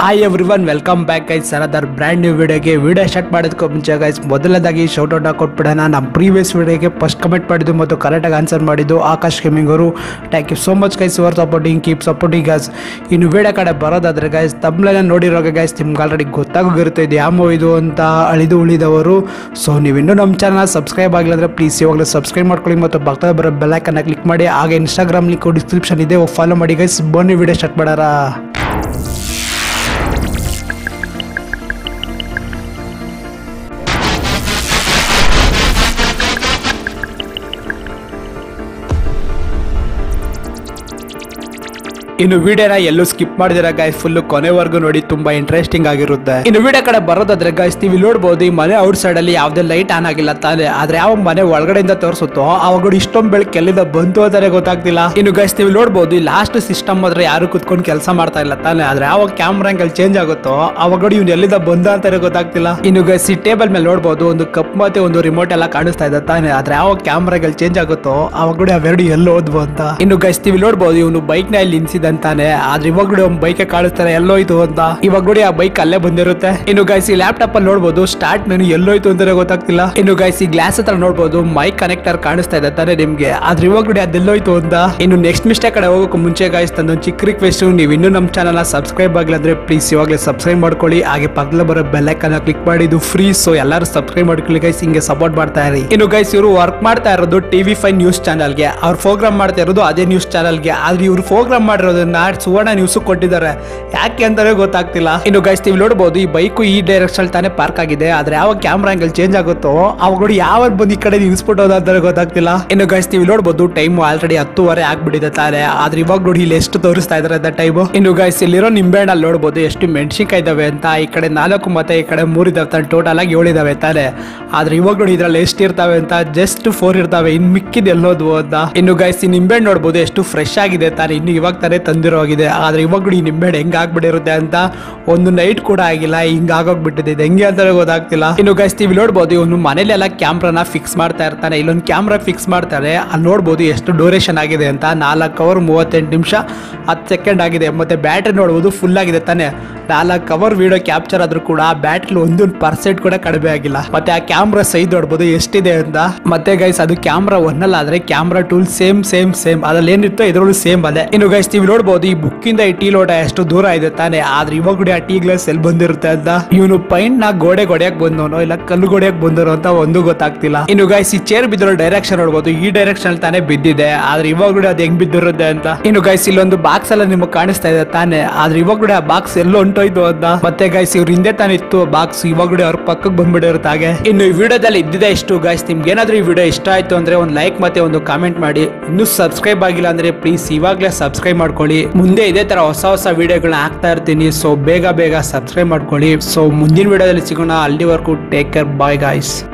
Hi everyone, welcome back guys another brand new ವಿಡಿಯೋಗೆ. Video start ಮಾಡೋದಕ್ಕೂ ಮುಂಚೆ guys ಮೊದಲನೇದಾಗಿ ಶೌಟ್ ಔಟ್ ಕೊಟ್ಬಿಡೋಣ. ನಮ್ಮ ಪ್ರೀವಿಯಸ್ ವಿಡಿಯೋಗೆ ಫಸ್ಟ್ ಕಮೆಂಟ್ ಮಾಡಿದ್ದು ಮತ್ತು ಕರೆಕ್ಟಾಗಿ ಆನ್ಸರ್ ಮಾಡಿದ್ದು ಆಕಾಶ್ ಗೇಮಿಂಗ್ ಅವರು. Thank you so much guys for supporting, keep supporting guys. ಇನ್ನು ವಿಡಿಯೋ ಕಡೆ ಬರೋದಾದ್ರೆ ಗೈಸ್ ತಮ್ಮನ್ನ ನೋಡಿರೋ ಗೈಸ್ ನಿಮ್ಗೆ ಆಲ್ರೆಡಿ ಗೊತ್ತಾಗೋಗಿರುತ್ತೆ ಇದು ಯಾವ ಮೂವಿ ಇದು ಅಂತ ಅಳಿದು ಉಳಿದವರು. ಸೊ ನೀವಿನ್ನೂ ನಮ್ಮ ಚಾನಲ್ ಸಬ್ಸ್ಕ್ರೈಬ್ ಆಗಿಲ್ಲ ಅಂದರೆ ಪ್ಲೀಸ್ ಇವಾಗಲೂ ಸಬ್ಸ್ಕ್ರೈಬ್ ಮಾಡ್ಕೊಳ್ಳಿ ಮತ್ತು ಪಕ್ಕದಲ್ಲಿ ಬರೋ ಬೆಲ್ ಐಕನ್ನ ಕ್ಲಿಕ್ ಮಾಡಿ. ಹಾಗೆ ಇನ್ಸ್ಟಾಗ್ರಾಮ್ ಲಿಂಕ್ ಡಿಸ್ಕ್ರಿಪ್ಷನ್ ಇದೆ, ಫಾಲೋ ಮಾಡಿ ಗೈಸ್. ಬನ್ನಿ ವಿಡಿಯೋ ಸ್ಟಾರ್ಟ್ ಮಾಡೋಣ. ಇನ್ನು ವಿಡಿಯೋನ ಎಲ್ಲೂ ಸ್ಕಿಪ್ ಮಾಡಿದಿರ ಗೈಸ್, ಫುಲ್ ಕೊನೆವರೆಗೂ ನೋಡಿ, ತುಂಬಾ ಇಂಟ್ರೆಸ್ಟಿಂಗ್ ಆಗಿರುತ್ತೆ. ಇನ್ನು ವಿಡಿಯೋ ಕಡೆ ಬರೋದಾದ್ರೆ ಗೈಸ್ ನೀವು ನೋಡಬಹುದು ಈ ಮನೆ ಔಟ್ ಸೈಡ್ ಅಲ್ಲಿ ಯಾವ್ದೇ ಲೈಟ್ ಆನ್ ಆಗಿಲ್ಲ ತಾನೆ. ಆದ್ರೆ ಯಾವ ಮನೆ ಒಳಗಡೆಯಿಂದ ತೋರಿಸುತ್ತೋ ಅವಾಗ ಇಷ್ಟೊಂದು ಬೆಳಕು ಎಲ್ಲಿಂದ ಬಂತು ಅಂತಾನೆ ಗೊತ್ತಾಗ್ತಿಲ್ಲ. ಇನ್ನು ಗೈಸ್ ನೀವು ನೋಡಬಹುದು ಈ ಲಾಸ್ಟ್ ಸಿಸ್ಟಮ್ ಆದ್ರೆ ಯಾರು ಕುತ್ಕೊಂಡು ಕೆಲಸ ಮಾಡ್ತಾ ಇಲ್ಲ ತಾನೆ. ಆದ್ರೆ ಯಾವ ಕ್ಯಾಮ್ರಾ ಆಂಗಲ್ ಚೇಂಜ್ ಆಗುತ್ತೋ ಅವಾಗ ಇವ್ನು ಎಲ್ಲಿಂದ ಬಂದ ಅಂತಾನೆ ಗೊತ್ತಾಗ್ತಿಲ್ಲ. ಇನ್ನು ಗೈಸ್ ಈ ಟೇಬಲ್ ಮೇಲೆ ನೋಡಬಹುದು ಒಂದು ಕಪ್ ಮತ್ತೆ ಒಂದು ರಿಮೋಟ್ ಎಲ್ಲ ಕಾಣಿಸ್ತಾ ಇದೆ ತಾನೆ. ಆದ್ರೆ ಯಾವ ಕ್ಯಾಮ್ರಾ ಆಂಗಲ್ ಚೇಂಜ್ ಆಗುತ್ತೋ ಅವಾಗ ಅವೆರಡು ಎಲ್ಲೋ ಹೋದ್ವು ಅಂತ. ಇನ್ನು ಗೈಸ್ ನೀವು ನೋಡಬಹುದು ಇವನು ಬೈಕ್ ನ ಇಲ್ಲಿ ನಿಲ್ಸಿದಂತಾನೆ. ಆದ್ರೆ ಇವಾಗ ಒಂದು ಬೈಕ್ ಕಾಣಿಸ್ತಾರೆ ಎಲ್ಲೋಯ್ತು ಅಂತ. ಇವಾಗ ನೋಡಿ ಆ ಬೈಕ್ ಅಲ್ಲೇ ಬಂದಿರುತ್ತೆ. ಇನ್ನು ಗೈಸ್ ಈ ಲ್ಯಾಪ್ಟಾಪ್ ಅಲ್ಲಿ ನೋಡಬಹುದು ಸ್ಟಾರ್ಟ್ ಮೆನು ಎಲ್ಲೋಯ್ತು ಅಂತಾನೆ ಗೊತ್ತಾಗ್ತಿಲ್ಲ. ಇನ್ನು ಗೈಸ್ ಈ ಗ್ಲಾಸ್ ಹತ್ರ ನೋಡಬಹುದು ಮೈಕ್ ಕನೆಕ್ಟರ್ ಕಾಣಿಸ್ತಾ ಇದೆ ತಾನೆ ನಿಮ್ಗೆ. ಆದ್ರೆ ಇವಾಗ ನೋಡಿ ಅದೆಲ್ಲೋಯ್ತು ಅಂತ. ಇನ್ನು ನೆಕ್ಸ್ಟ್ ಮಿಸ್ಟೇಕ್ ಕಡೆ ಹೋಗೋಕೆ ಮುಂಚೆ ಗೈಸ್ ತಂದೊಂದು ಚಿಕ್ಕ ರಿಕ್ವೆಸ್ಟ್, ನೀವು ಇನ್ನೂ ನಮ್ಮ ಚಾನಲ್ ಸಬ್ಸ್ಕ್ರೈಬ್ ಆಗಿಲ್ಲ ಅಂದ್ರೆ ಪ್ಲೀಸ್ ಇವಾಗಲೇ ಸಬ್ಸ್ಕ್ರೈಬ್ ಮಾಡ್ಕೊಳ್ಳಿ. ಹಾಗೆ ಪಕ್ಕದಲ್ಲಿ ಬರೋ ಬೆಲ್ ಐಕನ್ ಕ್ಲಿಕ್ ಮಾಡಿ, ಇದು ಫ್ರೀ. ಸೊ ಎಲ್ಲರೂ ಸಬ್ಸ್ಕ್ರೈಬ್ ಮಾಡ್ಕೊಳ್ಳಿ ಗೈಸ್, ಹಿಂಗೆ ಸಪೋರ್ಟ್ ಮಾಡ್ತಾ ಇರಿ. ಇನ್ನು ಗೈಸ್ ಇವರು ವರ್ಕ್ ಮಾಡ್ತಾ ಇರೋದು TV5 ನ್ಯೂಸ್ ಚಾನಲ್ಗೆ, ಅವ್ರು ಪ್ರೋಗ್ರಾಮ್ ಮಾಡ್ತಾ ಇರೋದು ಅದೇ ನ್ಯೂಸ್ ಚಾನಲ್ಗೆ. ಆದ್ರೆ ಇವರು ಪ್ರೋಗ್ರಾಮ್ ಮಾಡಿರೋದನ್ನ ಸುವರ್ಣ ನ್ಯೂಸ್ ಕೊಟ್ಟಿದ್ದಾರೆ, ಯಾಕೆ ಅಂತಾನೆ ಗೊತ್ತಾಗ್ತಿಲ್ಲ. ಇನ್ನು ಗೈಸ್ ನೀವು ನೋಡಬಹುದು ಈ ಬೈಕ್ ಈ ಡೈರೆಕ್ಷನ್ ತಾನೇ ಪಾರ್ಕ್ ಆಗಿದೆ. ಆದ್ರೆ ಯಾವ ಕ್ಯಾಮ್ರಾ ಆಂಗಲ್ ಚೇಂಜ್ ಆಗುತ್ತೋ ಅವಾಗ ನೋಡಿ ಯಾವ ಬಂದು ಈ ಕಡೆ ನಿಲ್ಸ್ಬಿಟ್ಟು ಅಂತಾನೆ ಗೊತ್ತಾಗ್ತಿಲ್ಲ. ಇನ್ನು ಗೈಸ್ ನೀವು ನೋಡಬಹುದು ಟೈಮ್ ಆಲ್ರೆಡಿ 10:30 ಆಗ್ಬಿಟ್ಟಿದೆ ತಾನೆ. ಆದ್ರೆ ಇವಾಗ ನೋಡಿ ಇಲ್ಲಿ ಎಷ್ಟು ತೋರಿಸ್ತಾ ಇದಾರೆ ಅಂತ ಟೈಮ್. ಇನ್ನು ಗೈಸ್ ಇಲ್ಲಿರೋ ನಿಂಬೆಹಣ್ಣಲ್ಲಿ ನೋಡಬಹುದು ಎಷ್ಟು ಮೆಣಸಿನ್ಕಾಯಿ ಇದಾವೆ ಅಂತ. ಈ ಕಡೆ 4 ಮತ್ತೆ ಈ ಕಡೆ 3 ಇದಾವೆ ತಾನೆ, ಟೋಟಲ್ ಆಗಿ 7 ಇದಾವೆ ತಾನೆ. ಆದ್ರೆ ಇವಾಗ ನೋಡಿ ಇದ್ರಲ್ಲಿ ಎಷ್ಟು ಇರ್ತಾವೆ ಅಂತ, ಜಸ್ಟ್ 4 ಇರ್ತಾವೆ, ಇನ್ ಮಿಕ್ಕಿದ್ ಎಲ್ಲೋದ್ವು ಅಂತ. ಇನ್ನು ಗೈಸ್ ಈ ನಿಂಬೆಹಣ್ಣು ನೋಡಬಹುದು ಎಷ್ಟು ಫ್ರೆಶ್ ಆಗಿದೆ ತಾನೆ, ಇನ್ನು ಇವಾಗ ತಾನೇ ತಂದಿರೋ ಆಗಿದೆ. ಆದ್ರೆ ಇವಾಗ ನೋಡಿ ನಿಂಬೆಹಣ್ಣು ಹೆಂಗ್ ಆಗ್ಬಿಟ್ಟಿರುತ್ತೆ ಅಂತ, ಒಂದು ನೈಟ್ ಕೂಡ ಆಗಿಲ್ಲ ಹಿಂಗ್ ಆಗೋಗ್ಬಿಟ್ಟಿದೆ. ಇದು ಹೆಂಗೆ ಅಂತ ಗೊತ್ತಾಗ್ತಿಲ್ಲ. ಇನ್ನು ಗೈಸ್ ನೀವು ನೋಡಬಹುದು ಇವನು ಮನೇಲೆಲ್ಲ ಕ್ಯಾಮ್ರಾನ ಫಿಕ್ಸ್ ಮಾಡ್ತಾ ಇರ್ತಾನೆ. ಇಲ್ಲೊಂದು ಕ್ಯಾಮ್ರಾ ಫಿಕ್ಸ್ ಮಾಡ್ತಾರೆ, ಅಲ್ಲಿ ನೋಡಬಹುದು ಎಷ್ಟು ಡ್ಯೂರೇಷನ್ ಆಗಿದೆ ಅಂತ, 4 ಅವರ್ 38 ನಿಮಿಷ 10 ಸೆಕೆಂಡ್ ಆಗಿದೆ. ಮತ್ತೆ ಬ್ಯಾಟ್ರಿ ನೋಡಬಹುದು ಫುಲ್ ಆಗಿದೆ ತಾನೆ. 4 ಅವರ್ ವಿಡಿಯೋ ಕ್ಯಾಪ್ಚರ್ ಆದ್ರೂ ಕೂಡ ಬ್ಯಾಟ್ರಿ 1% ಕೂಡ ಕಡಿಮೆ ಆಗಿಲ್ಲ. ಮತ್ತೆ ಆ ಕ್ಯಾಮ್ರಾ ಸೈಜ್ ನೋಡಬಹುದು ಎಷ್ಟಿದೆ ಅಂತ. ಮತ್ತೆ ಗೈಸ್ ಅದು ಕ್ಯಾಮ್ರಾ 1 ಅಲ್ಲ, ಆದ್ರೆ ಕ್ಯಾಮ್ರಾ ಟೂಲ್ ಸೇಮ್ ಅದ್ರಲ್ಲಿ ಏನಿತ್ತು ಇದ್ರಲ್ಲೂ ಸೇಮ್ ಅದೇ. ಇನ್ನು ಗೈಸ್ ನೀವು ನೋಡಬಹುದು ಈ ಬುಕ್ ಇಂದ ಈ ಟೀ ಲೋಟ ಎಷ್ಟು ದೂರ ಇದೆ ತಾನೆ. ಆದ್ರೆ ಇವಾಗ ಕೂಡ ಆ ಟೀ ಗ್ಲಾಸ್ ಎಲ್ಲಿ ಬಂದಿರುತ್ತೆ ಅಂತ. ಇವನು ಪೈಂಟ್ ನ ಗೋಡೆ ಹೊಡೆಯಕ್ ಬಂದವನು ಇಲ್ಲ ಕಲ್ಲು ಹೊಡೆಯಕ್ ಬಂದವರು ಅಂತ ಒಂದು ಗೊತ್ತಾಗ್ತಿಲ್ಲ. ಇನ್ನು ಗೈಸ್ ಈ ಚೇರ್ ಬಿದ್ದಿರೋ ಡೈರೆಕ್ಷನ್ ನೋಡಬಹುದು ಈ ಡೈರೆಕ್ಷನ್ ತಾನೇ ಬಿದ್ದಿದೆ. ಆದ್ರೆ ಇವಾಗ ಕೂಡ ಅದು ಹೆಂಗ್ ಬಿದ್ದಿರುತ್ತೆ ಅಂತ. ಇನ್ನು ಗೈಸ್ ಇಲ್ಲೊಂದು ಬಾಕ್ಸ್ ಎಲ್ಲ ನಿಮಗೆ ಕಾಣಿಸ್ತಾ ಇದೆ ತಾನೆ. ಆದ್ರೆ ಇವಾಗ ಕೂಡ ಆ ಬಾಕ್ಸ್ ಎಲ್ಲೋ ಹೊಂಟೋಯ್ತು ಅಂತ. ಮತ್ತೆ ಗೈಸ್ ಇವ್ರ ಹಿಂದೆ ತಾನೇ ಇತ್ತು ಬಾಕ್ಸ್, ಇವಾಗ ಕೂಡ ಅವ್ರ ಪಕ್ಕಕ್ಕೆ ಬಂದ್ಬಿಟ್ಟಿರುತ್ತೆ ಹಾಗೆ. ಇನ್ನು ಈ ವಿಡಿಯೋದಲ್ಲಿ ಇದ್ದಿದೆ ಇಷ್ಟು ಗೈಸ್. ನಿಮ್ಗೆ ಏನಾದ್ರೂ ಈ ವಿಡಿಯೋ ಇಷ್ಟ ಆಯ್ತು ಅಂದ್ರೆ ಒಂದು ಲೈಕ್ ಮತ್ತೆ ಒಂದು ಕಾಮೆಂಟ್ ಮಾಡಿ. ಇನ್ನೂ ಸಬ್ಸ್ಕ್ರೈಬ್ ಆಗಿಲ್ಲ ಅಂದ್ರೆ ಪ್ಲೀಸ್ ಇವಾಗಲೇ ಸಬ್ಸ್ಕ್ರೈಬ್ ಮಾಡ್ಕೊಳ್ಳಿ. ಮುಂದೆ ಇದೇ ತರ ಹೊಸ ವಿಡಿಯೋಗಳನ್ನ ಹಾಕ್ತಾ ಇರ್ತೀನಿ. ಸೊ ಬೇಗ ಸಬ್ಸ್ಕ್ರೈಬ್ ಮಾಡ್ಕೊಳ್ಳಿ. ಸೊ ಮುಂದಿನ ವಿಡಿಯೋದಲ್ಲಿ ಸಿಗೋಣ. ಅಲ್ಲಿವರೆಗೂ ಟೇಕ್ ಕೇರ್, ಬಾಯ್ ಗಾಯ್ಸ್.